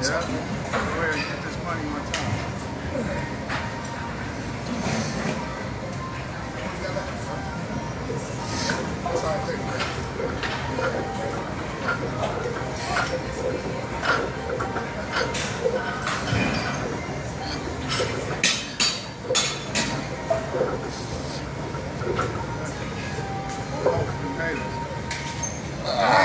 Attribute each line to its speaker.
Speaker 1: Yeah. Go ahead and get this money one time. That's all I think. Oh, potatoes.